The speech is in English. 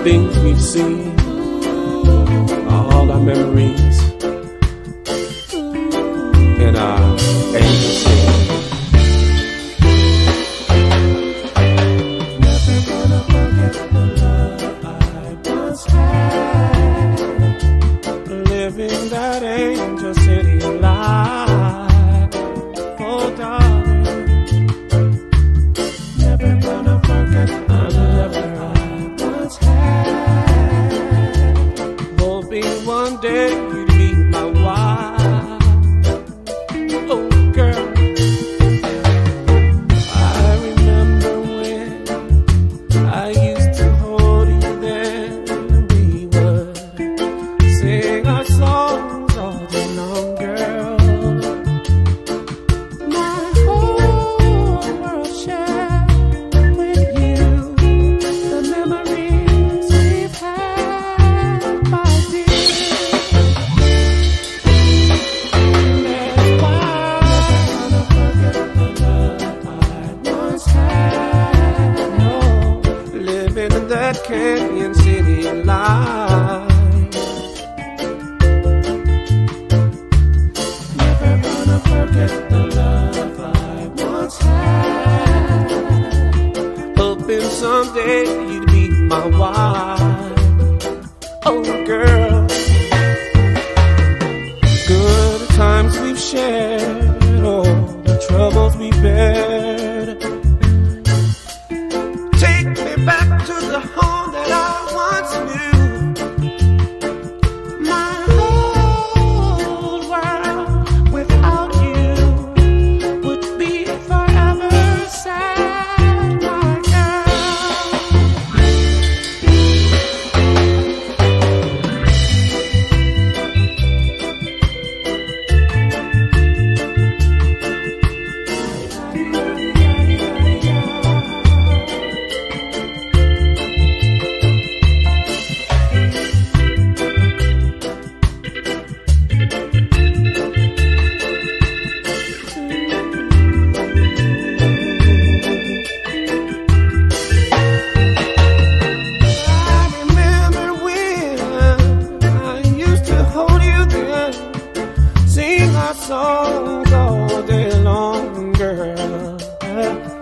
things we've seen, all our memories, and our angels sing. Never gonna forget the love I once had, living that angel city life. Oh, darling, never gonna forget the love I once had, hoping one day you'd be my wife. Oh, girl, I remember when I used to hold you then, we would sing our songs all day long, girl. My whole world shared with you the memories we've had, my dear. That's why I'm not gonna forget the love I once had. No, living in that Canyon City life. Never gonna forget the love I once had, hoping someday you'd be my wife. Oh, girl, good times we've shared, all the troubles we bared. Take me back to the home that I once knew. My whole world without you would be forever sad, my girl. I remember when I used to hold you then, sing our songs all day long, girl.